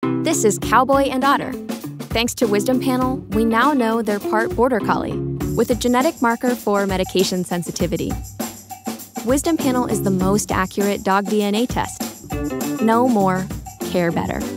This is Cowboy and Otter. Thanks to Wisdom Panel, we now know they're part Border Collie, with a genetic marker for medication sensitivity. Wisdom Panel is the most accurate dog DNA test. Know more, care better.